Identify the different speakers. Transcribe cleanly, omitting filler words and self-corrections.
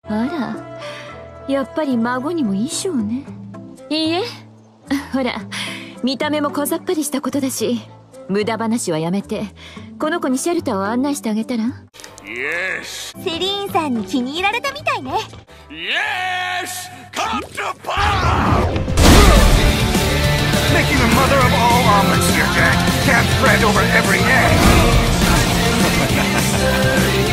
Speaker 1: あら、やっぱり孫にも衣装ね。いいえ、ほら、見た目も小ざっぱりしたことだし、無駄話はやめて、この子にシェルターを案内してあげたら。
Speaker 2: セリーンさんに気に入られたみたいね。
Speaker 3: Making the mother of all omelets, dear Jack, can't spread over every egg.